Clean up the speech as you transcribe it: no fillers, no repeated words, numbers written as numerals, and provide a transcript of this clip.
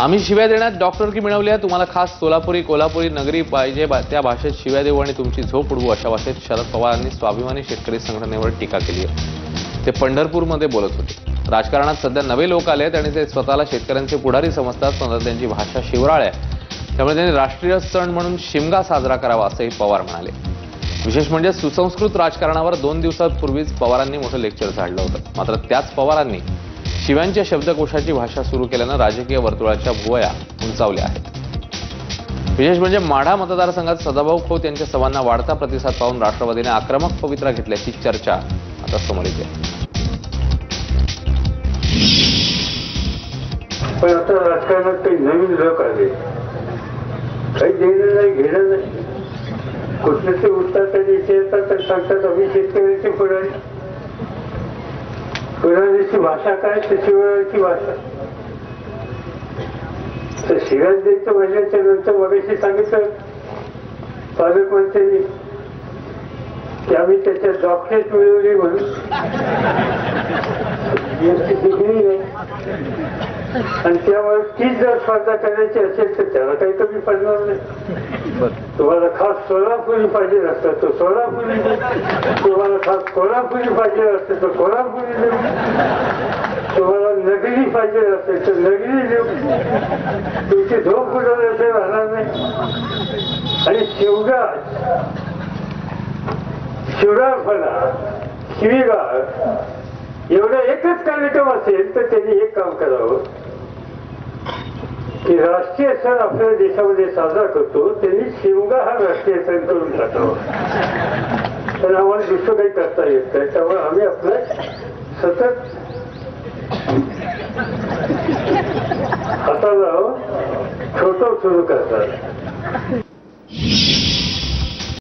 आम्ही शिव्या देण्यात डॉक्टरकी मिळवली आहे, तुम्हाला खास सोलापुरी कोल्हापुरी नगरी पाहिजे त्या भाषेत शिव्या देऊ आणि तुमची झोप उडवू अशा भाषेत शरद पवारांनी स्वाभिमानी शेतकरी संघटनेवर टीका केली आहे. ते पंढरपूरमध्ये बोलत होते. राजकारणात सध्या नवे लोक आले आहेत आणि ते स्वतःला शेतकऱ्यांचे पुढारी समजतात, पण त्यांची भाषा शिवराळ आहे. त्यामुळे त्यांनी राष्ट्रीय सण म्हणून शिमगा साजरा करावा असंही पवार म्हणाले. विशेष म्हणजे सुसंस्कृत राजकारणावर 2 दिवसांपूर्वीच पवारांनी मोठं लेक्चर झाडलं होतं. मात्र त्याच पवारांनी शिव्यांच्या शब्दकोशाची भाषा सुरू केल्यानं राजकीय वर्तुळाच्या भुवया उंचावल्या आहेत. विशेष म्हणजे माढा मतदारसंघात सदाभाऊ खोत यांच्या सभांना वाढता प्रतिसाद पाहून राष्ट्रवादीने आक्रमक पवित्रा घेतल्याची चर्चा आता समोर येते. पण आता राजकारणात काही नवीन लोक आले, काही देणं नाही घेणं नाही. कुठले ते उठतात आणि इथे येतात आणि सांगतात आम्ही शेतकऱ्यांची पुढारी. पुढारीची भाषा काय, तर शिवरायांची भाषा. तर शिव्यात द्यायचं म्हणल्याच्या नंतर मगाशी सांगितलं पालकमंत्र्यांनी की आम्ही त्याच्यात डॉक्टरेट मिळवली म्हणून डिग्री नाही, आणि त्यामुळे तीच जर स्पर्धा करायची असेल तर त्याला काही कमी पडणार नाही. तुम्हाला खास सोलापुरी पाहिजे असतं तो सोलापुरी, तुम्हाला खास कोल्हापुरी पाहिजे असते तर कोल्हापुरी देऊ, तुम्हाला नगरी पाहिजे असेल तर नगरी देऊ. तुमची झोप उडवल्याशिवाय राहणार नाही. आणि शिवराळपणा, शिवीगाळ एवढं एकच कार्यक्रम असेल तर त्यांनी एक काम करावं की राष्ट्रीय सण आपल्या देशामध्ये साजरा करतो, त्यांनी शिमगा हा राष्ट्रीय सण करून टाकावा. तर आम्हाला दुसरं काही करता येत नाही. त्यामुळे आम्ही आपलं सतत हाताला छोटं सुरू करतात.